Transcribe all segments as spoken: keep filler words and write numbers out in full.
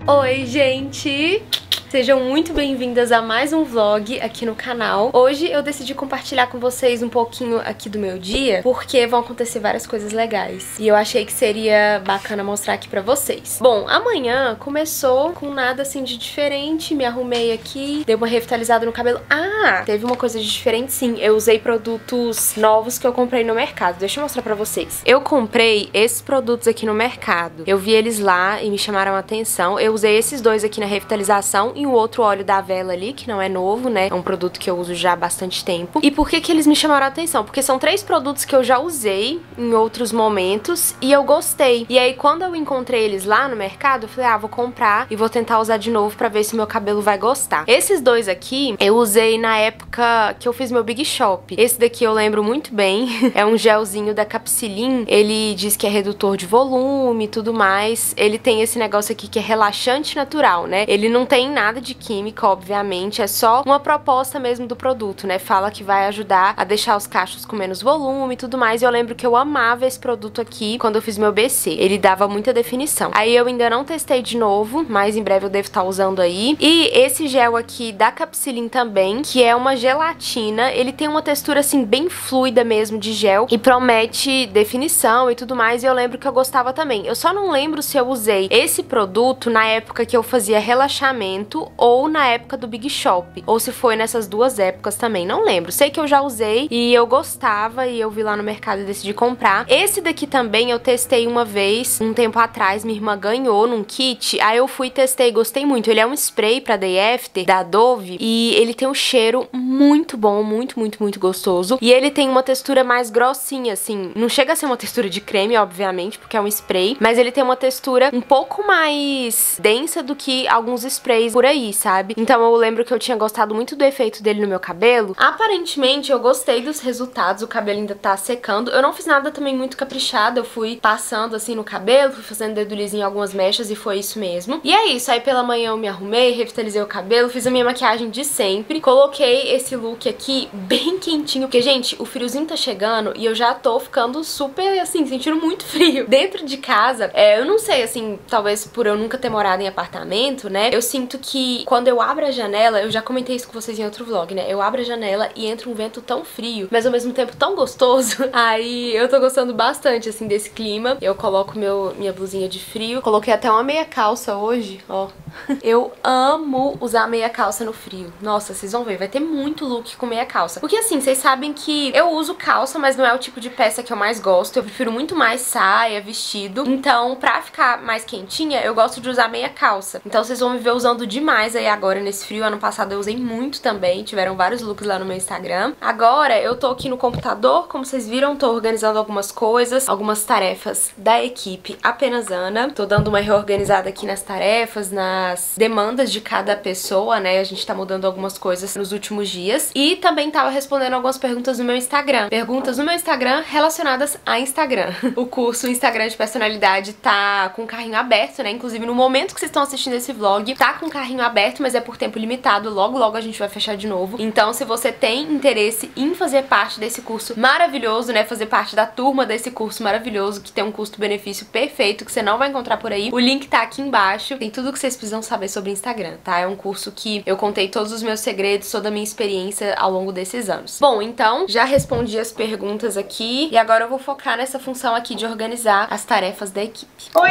Oi, gente! Sejam muito bem-vindas a mais um vlog aqui no canal. Hoje eu decidi compartilhar com vocês um pouquinho aqui do meu dia, porque vão acontecer várias coisas legais. E eu achei que seria bacana mostrar aqui pra vocês. Bom, amanhã começou com nada assim de diferente, me arrumei aqui, dei uma revitalizada no cabelo. Ah, teve uma coisa de diferente sim, eu usei produtos novos que eu comprei no mercado. Deixa eu mostrar pra vocês. Eu comprei esses produtos aqui no mercado. Eu vi eles lá e me chamaram a atenção. Eu usei esses dois aqui na revitalização e o outro óleo da Vela ali, que não é novo, né? É um produto que eu uso já há bastante tempo. E por que que eles me chamaram a atenção? Porque são três produtos que eu já usei em outros momentos e eu gostei. E aí, quando eu encontrei eles lá no mercado, eu falei, ah, vou comprar e vou tentar usar de novo pra ver se meu cabelo vai gostar. Esses dois aqui, eu usei na época que eu fiz meu Big Shop. Esse daqui eu lembro muito bem. É um gelzinho da Capsilin. Ele diz que é redutor de volume e tudo mais. Ele tem esse negócio aqui que é relaxante natural, né? Ele não tem nada de química, obviamente, é só uma proposta mesmo do produto, né? Fala que vai ajudar a deixar os cachos com menos volume e tudo mais. E eu lembro que eu amava esse produto aqui quando eu fiz meu B C. Ele dava muita definição. Aí eu ainda não testei de novo, mas em breve eu devo estar usando aí. E esse gel aqui da Capsilin também, que é uma gelatina. Ele tem uma textura assim bem fluida mesmo de gel e promete definição e tudo mais. E eu lembro que eu gostava também. Eu só não lembro se eu usei esse produto na época que eu fazia relaxamento ou na época do Big Shop, ou se foi nessas duas épocas também, não lembro. Sei que eu já usei e eu gostava e eu vi lá no mercado e decidi comprar. Esse daqui também eu testei uma vez, um tempo atrás, minha irmã ganhou num kit, aí eu fui, testei, gostei muito. Ele é um spray pra Day After, da Dove, e ele tem um cheiro muito bom, muito, muito, muito gostoso. E ele tem uma textura mais grossinha, assim, não chega a ser uma textura de creme, obviamente, porque é um spray, mas ele tem uma textura um pouco mais densa do que alguns sprays por aí, sabe? Então eu lembro que eu tinha gostado muito do efeito dele no meu cabelo. Aparentemente eu gostei dos resultados, o cabelo ainda tá secando. Eu não fiz nada também muito caprichado, eu fui passando assim no cabelo, fui fazendo dedulhozinho em algumas mechas e foi isso mesmo. E é isso, aí pela manhã eu me arrumei, revitalizei o cabelo, fiz a minha maquiagem de sempre, coloquei esse look aqui bem quentinho, porque gente, o friozinho tá chegando e eu já tô ficando super assim, sentindo muito frio. Dentro de casa, é, eu não sei assim, talvez por eu nunca ter morado em apartamento, né, eu sinto que quando eu abro a janela, eu já comentei isso com vocês em outro vlog, né? Eu abro a janela e entra um vento tão frio, mas ao mesmo tempo tão gostoso. Aí eu tô gostando bastante, assim, desse clima. Eu coloco meu, minha blusinha de frio. Coloquei até uma meia calça hoje, ó. Eu amo usar meia calça no frio. Nossa, vocês vão ver, vai ter muito look com meia calça. Porque assim, vocês sabem que eu uso calça, mas não é o tipo de peça que eu mais gosto. Eu prefiro muito mais saia, vestido. Então, pra ficar mais quentinha, eu gosto de usar meia calça. Então vocês vão me ver usando demais aí agora nesse frio. Ano passado eu usei muito também, tiveram vários looks lá no meu Instagram. Agora eu tô aqui no computador, como vocês viram, tô organizando algumas coisas, algumas tarefas da equipe Apenas Ana. Tô dando uma reorganizada aqui nas tarefas, nas demandas de cada pessoa, né? A gente tá mudando algumas coisas nos últimos dias. E também tava respondendo algumas perguntas no meu Instagram. Perguntas no meu Instagram relacionadas a Instagram. O curso Instagram de Personalidade tá com o carrinho aberto, né? Inclusive no momento que vocês estão assistindo esse vlog, tá com o carrinho aberto, mas é por tempo limitado, logo logo a gente vai fechar de novo. Então se você tem interesse em fazer parte desse curso maravilhoso, né, fazer parte da turma desse curso maravilhoso, que tem um custo-benefício perfeito, que você não vai encontrar por aí, o link tá aqui embaixo, tem tudo que vocês precisam saber sobre Instagram, tá? É um curso que eu contei todos os meus segredos, toda a minha experiência ao longo desses anos. Bom, então, já respondi as perguntas aqui, e agora eu vou focar nessa função aqui de organizar as tarefas da equipe. Oi,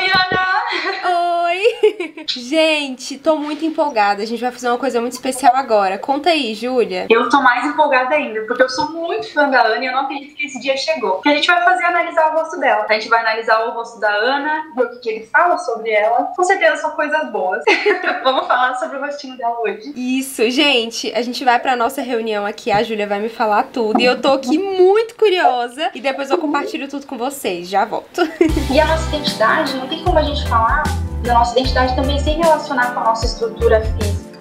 Ana! Oi! Gente, tô muito empolgada. A gente vai fazer uma coisa muito especial agora. Conta aí, Júlia. Eu tô mais empolgada ainda, porque eu sou muito fã da Ana e eu não acredito que esse dia chegou. O que a gente vai fazer é analisar o rosto dela. A gente vai analisar o rosto da Ana, ver o que ele fala sobre ela. Com certeza são coisas boas. Vamos falar sobre o rostinho dela hoje. Isso, gente. A gente vai pra nossa reunião aqui. A Júlia vai me falar tudo. E eu tô aqui muito curiosa. E depois eu compartilho tudo com vocês. Já volto. E a nossa identidade, não tem como a gente falar da nossa identidade também sem relacionar com a nossa estrutura física.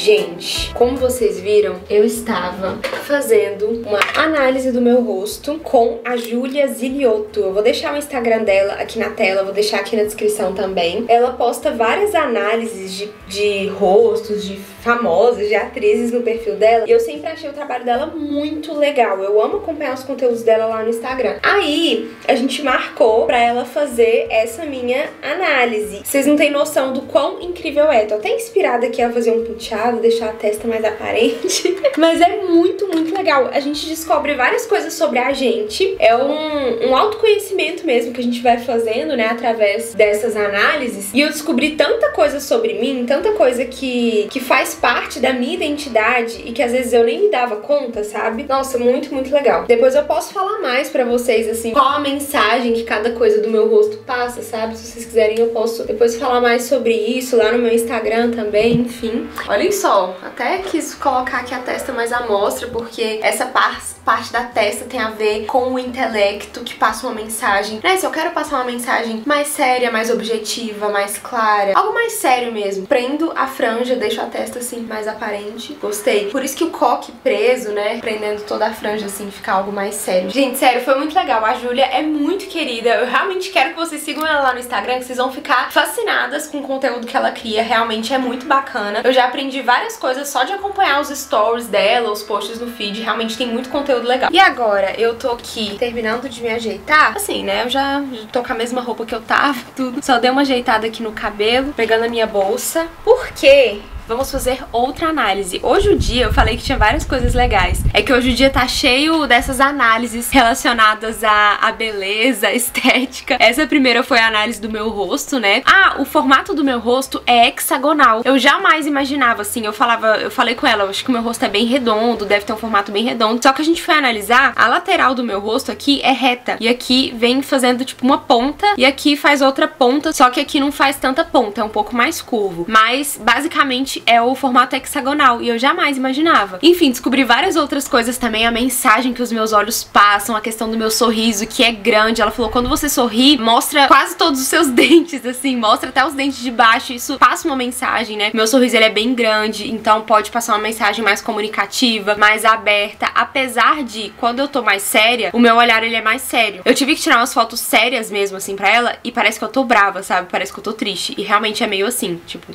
Gente, como vocês viram, eu estava fazendo uma análise do meu rosto com a Júlia Ziliotto. Eu vou deixar o Instagram dela aqui na tela, vou deixar aqui na descrição também. Ela posta várias análises de, de rostos, de famosas, de atrizes no perfil dela, e eu sempre achei o trabalho dela muito legal. Eu amo acompanhar os conteúdos dela lá no Instagram. Aí, a gente marcou pra ela fazer essa minha análise. Vocês não têm noção do quão incrível é. Tô até inspirada aqui a fazer um penteado, deixar a testa mais aparente. Mas é muito, muito legal. A gente descobre várias coisas sobre a gente. É um, um autoconhecimento mesmo que a gente vai fazendo, né, através dessas análises. E eu descobri tanta coisa sobre mim, tanta coisa que, que faz parte da minha identidade e que às vezes eu nem me dava conta, sabe? Nossa, muito, muito legal. Depois eu posso falar mais pra vocês, assim, qual a mensagem que cada coisa do meu rosto passa, sabe? Se vocês quiserem eu posso depois falar mais sobre isso lá no meu Instagram também, enfim. Olhem só, até quis colocar aqui a testa mais à mostra, porque essa parte parte da testa tem a ver com o intelecto que passa uma mensagem, né? Se eu quero passar uma mensagem mais séria, mais objetiva, mais clara, algo mais sério mesmo, prendo a franja, deixo a testa assim mais aparente. Gostei. Por isso que o coque preso, né, prendendo toda a franja assim, fica algo mais sério. Gente, sério, foi muito legal. A Júlia é muito querida. Eu realmente quero que vocês sigam ela lá no Instagram, que vocês vão ficar fascinadas com o conteúdo que ela cria. Realmente é muito bacana. Eu já aprendi várias coisas só de acompanhar os stories dela, os posts no feed. Realmente tem muito conteúdo legal. E agora eu tô aqui terminando de me ajeitar. Assim, né, eu já tô com a mesma roupa que eu tava, tudo. Só dei uma ajeitada aqui no cabelo, pegando a minha bolsa. Por quê? Vamos fazer outra análise. Hoje o dia, eu falei que tinha várias coisas legais. É que hoje o dia tá cheio dessas análises relacionadas à, à beleza, estética. Essa primeira foi a análise do meu rosto, né? Ah, o formato do meu rosto é hexagonal. Eu jamais imaginava, assim, eu falava, eu falei com ela, eu acho que o meu rosto é bem redondo, deve ter um formato bem redondo. Só que a gente foi analisar, a lateral do meu rosto aqui é reta. E aqui vem fazendo, tipo, uma ponta, e aqui faz outra ponta, só que aqui não faz tanta ponta, é um pouco mais curvo. Mas, basicamente, é o formato hexagonal, e eu jamais imaginava. Enfim, descobri várias outras coisas também, a mensagem que os meus olhos passam, a questão do meu sorriso, que é grande. Ela falou, quando você sorri, mostra quase todos os seus dentes, assim, mostra até os dentes de baixo, isso passa uma mensagem, né? Meu sorriso, ele é bem grande, então pode passar uma mensagem mais comunicativa, mais aberta, apesar de, quando eu tô mais séria, o meu olhar, ele é mais sério. Eu tive que tirar umas fotos sérias mesmo, assim, pra ela, e parece que eu tô brava, sabe? Parece que eu tô triste, e realmente é meio assim, tipo...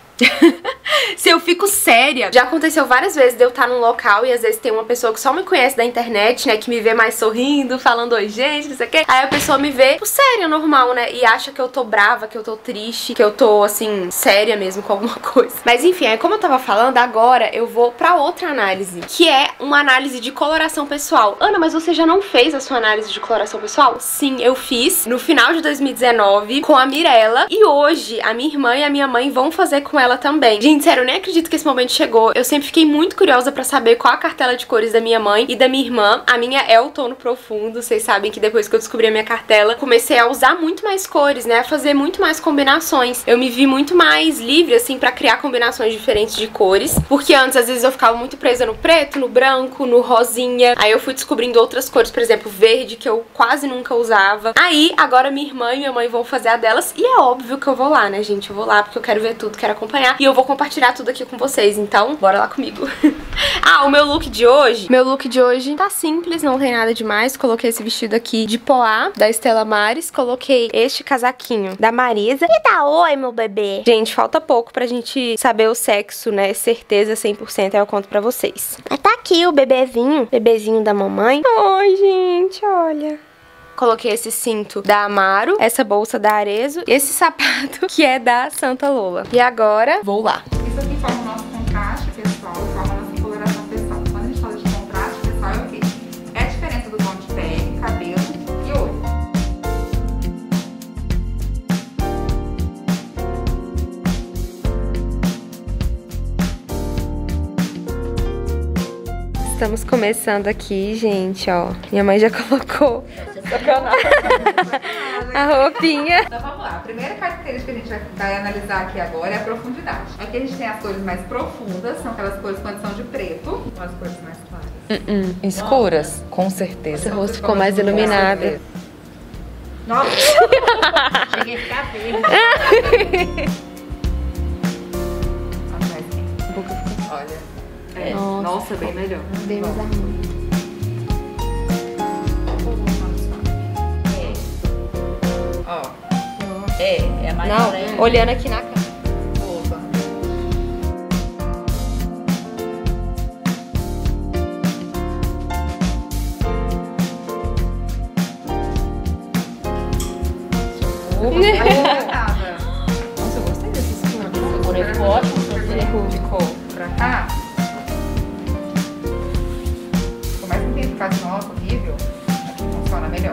Se eu fico séria, já aconteceu várias vezes de eu estar num local e às vezes tem uma pessoa que só me conhece da internet, né, que me vê mais sorrindo, falando oi gente, não sei o que. Aí a pessoa me vê, tipo, séria, normal, né, e acha que eu tô brava, que eu tô triste, que eu tô, assim, séria mesmo com alguma coisa. Mas enfim, aí como eu tava falando, agora eu vou pra outra análise, que é uma análise de coloração pessoal. Ana, mas você já não fez a sua análise de coloração pessoal? Sim, eu fiz no final de dois mil e dezenove com a Mirella, e hoje a minha irmã e a minha mãe vão fazer com ela também. Gente, sério, eu nem acredito que esse momento chegou. Eu sempre fiquei muito curiosa pra saber qual a cartela de cores da minha mãe e da minha irmã. A minha é o tono profundo. Vocês sabem que depois que eu descobri a minha cartela, comecei a usar muito mais cores, né? A fazer muito mais combinações. Eu me vi muito mais livre, assim, pra criar combinações diferentes de cores. Porque antes, às vezes, eu ficava muito presa no preto, no branco, no rosinha. Aí eu fui descobrindo outras cores, por exemplo, verde, que eu quase nunca usava. Aí, agora minha irmã e minha mãe vão fazer a delas. E é óbvio que eu vou lá, né, gente? Eu vou lá porque eu quero ver tudo, quero acompanhar. E eu vou compartilhar tudo aqui com vocês, então bora lá comigo. Ah, o meu look de hoje, meu look de hoje tá simples, não tem nada demais. Coloquei esse vestido aqui de poá, da Stella Maris. Coloquei este casaquinho da Marisa. E dá oi, meu bebê. Gente, falta pouco pra gente saber o sexo, né? Certeza cem por cento, aí eu conto pra vocês. Mas tá aqui o bebezinho, bebezinho da mamãe. Oi, gente, olha. Coloquei esse cinto da Amaro, essa bolsa da Arezzo, esse sapato que é da Santa Lola. E agora, vou lá. Isso aqui forma o nosso contraste pessoal, forma a nossa coloração pessoal. Quando a gente fala de contraste pessoal, é o quê? É a diferença do tom de pele, cabelo e olho. Estamos começando aqui, gente, ó. Minha mãe já colocou a roupinha. Então vamos lá. A primeira característica que a gente vai, vai analisar aqui agora é a profundidade. Aqui a gente tem as cores mais profundas, são aquelas cores com condição de preto, com as cores mais claras. Uh -uh. Escuras, com certeza. Seu rosto ficou mais iluminado. Nossa! Cheguei a ficar verde. A boca ficou É, Nossa, nossa, bem melhor. Bem mais harmônico. Ó. É, é mais Não, leve. olhando aqui na cara. Opa. Nossa, eu gostei dessas cores. Agora ficou ótimo. Ficou pra cá. Ficou mais um tempo, ficar de novo, horrível. Aqui funciona melhor.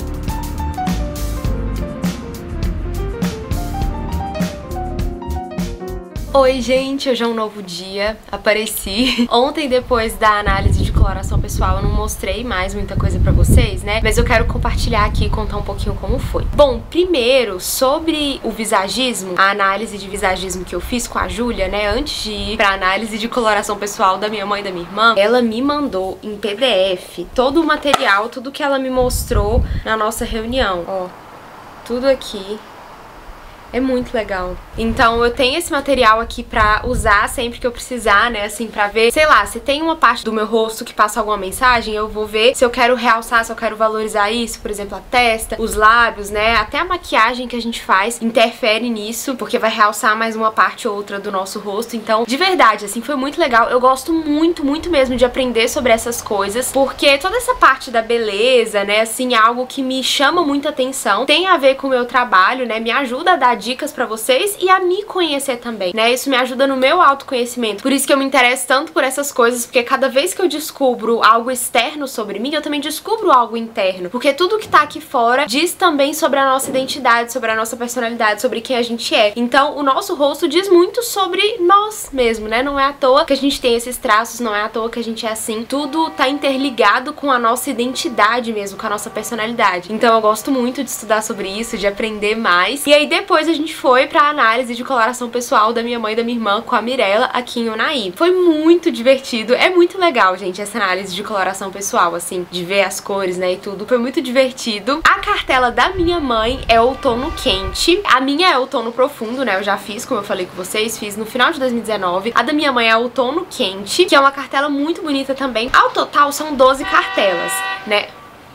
Oi gente, hoje é um novo dia, apareci. Ontem, depois da análise de coloração pessoal, eu não mostrei mais muita coisa pra vocês, né? Mas eu quero compartilhar aqui e contar um pouquinho como foi. Bom, primeiro, sobre o visagismo, a análise de visagismo que eu fiz com a Júlia, né? Antes de ir pra análise de coloração pessoal da minha mãe e da minha irmã, ela me mandou em P D F todo o material, tudo que ela me mostrou na nossa reunião. Ó, tudo aqui. É muito legal. Então eu tenho esse material aqui pra usar sempre que eu precisar, né, assim, pra ver, sei lá, se tem uma parte do meu rosto que passa alguma mensagem, eu vou ver se eu quero realçar, se eu quero valorizar isso, por exemplo, a testa, os lábios, né, até a maquiagem que a gente faz interfere nisso, porque vai realçar mais uma parte ou outra do nosso rosto. Então, de verdade, assim, foi muito legal. Eu gosto muito, muito mesmo de aprender sobre essas coisas, porque toda essa parte da beleza, né, assim, é algo que me chama muita atenção, tem a ver com o meu trabalho, né, me ajuda a dar dicas pra vocês e a me conhecer também, né? Isso me ajuda no meu autoconhecimento. Por isso que eu me interesso tanto por essas coisas, porque cada vez que eu descubro algo externo sobre mim, eu também descubro algo interno. Porque tudo que tá aqui fora diz também sobre a nossa identidade, sobre a nossa personalidade, sobre quem a gente é. Então, o nosso rosto diz muito sobre nós mesmo, né? Não é à toa que a gente tem esses traços, não é à toa que a gente é assim. Tudo tá interligado com a nossa identidade mesmo, com a nossa personalidade. Então, eu gosto muito de estudar sobre isso, de aprender mais. E aí, depois a gente foi pra análise de coloração pessoal da minha mãe e da minha irmã com a Mirella aqui em Unai. Foi muito divertido, é muito legal, gente, essa análise de coloração pessoal, assim, de ver as cores, né, e tudo. Foi muito divertido. A cartela da minha mãe é outono quente, a minha é outono profundo, né, eu já fiz, como eu falei com vocês, fiz no final de dois mil e dezenove. A da minha mãe é outono quente, que é uma cartela muito bonita também. Ao total são doze cartelas, né.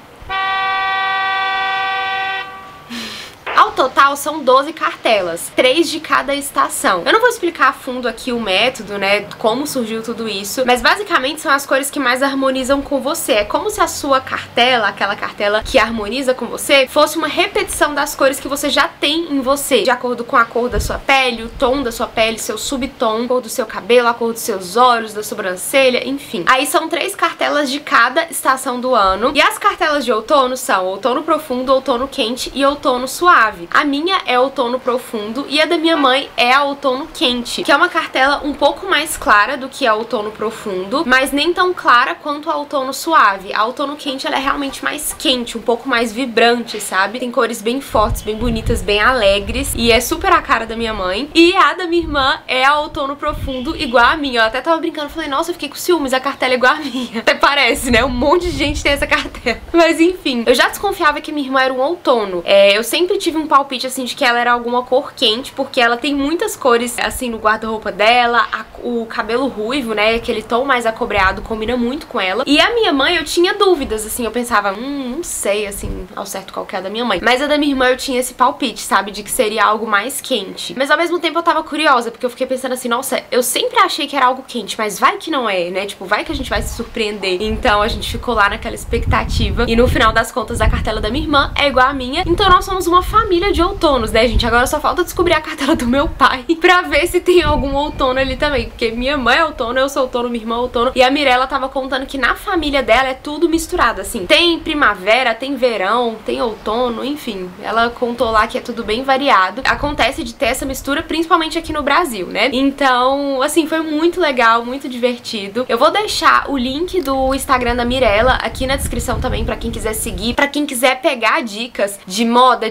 Ao total são doze cartelas, três de cada estação. Eu não vou explicar a fundo aqui o método, né, como surgiu tudo isso, mas basicamente são as cores que mais harmonizam com você. É como se a sua cartela, aquela cartela que harmoniza com você, fosse uma repetição das cores que você já tem em você, de acordo com a cor da sua pele, o tom da sua pele, seu subtom, a cor do seu cabelo, a cor dos seus olhos, da sobrancelha, enfim. Aí são três cartelas de cada estação do ano, e as cartelas de outono são outono profundo, outono quente e outono suave. A minha é outono profundo e a da minha mãe é a outono quente, que é uma cartela um pouco mais clara do que a outono profundo, mas nem tão clara quanto a outono suave. A outono quente, ela é realmente mais quente, um pouco mais vibrante, sabe? Tem cores bem fortes, bem bonitas, bem alegres, e é super a cara da minha mãe. E a da minha irmã é a outono profundo, igual a minha. Eu até tava brincando, falei, nossa, eu fiquei com ciúmes, a cartela é igual a minha. Até parece, né? Um monte de gente tem essa cartela. Mas enfim, eu já desconfiava que minha irmã era um outono. É, eu sempre tive um palpite, assim, de que ela era alguma cor quente, porque ela tem muitas cores, assim, no guarda-roupa dela. A, o cabelo ruivo, né, aquele tom mais acobreado, combina muito com ela. E a minha mãe, eu tinha dúvidas, assim, eu pensava, hum, não sei, assim, ao certo qual que é a da minha mãe. Mas a da minha irmã eu tinha esse palpite, sabe, de que seria algo mais quente. Mas ao mesmo tempo eu tava curiosa, porque eu fiquei pensando assim, nossa, eu sempre achei que era algo quente, mas vai que não é, né, tipo, vai que a gente vai se surpreender. Então a gente ficou lá naquela expectativa, e no final das contas a cartela da minha irmã é igual à minha. Então nós somos uma família de outonos, né, gente? Agora só falta descobrir a cartela do meu pai pra ver se tem algum outono ali também, porque minha mãe é outono, eu sou outono, minha irmã é outono, e a Mirella tava contando que na família dela é tudo misturado, assim. Tem primavera, tem verão, tem outono, enfim. Ela contou lá que é tudo bem variado. Acontece de ter essa mistura, principalmente aqui no Brasil, né? Então, assim, foi muito legal, muito divertido. Eu vou deixar o link do Instagram da Mirella aqui na descrição também, pra quem quiser seguir, pra quem quiser pegar dicas de moda, de estilo,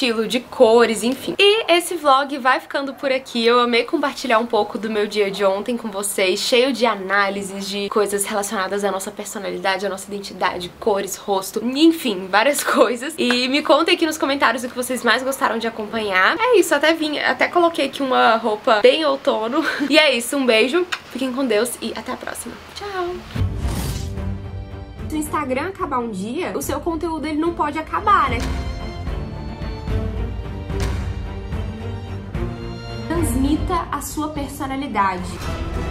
estilo, de cores, enfim. E esse vlog vai ficando por aqui. Eu amei compartilhar um pouco do meu dia de ontem com vocês, cheio de análises de coisas relacionadas à nossa personalidade, à nossa identidade, cores, rosto, enfim, várias coisas. E me contem aqui nos comentários o que vocês mais gostaram de acompanhar. É isso, até vim, até coloquei aqui uma roupa bem outono. E é isso, um beijo, fiquem com Deus e até a próxima. Tchau! Se o Instagram acabar um dia, o seu conteúdo ele não pode acabar, né? Transmita a sua personalidade.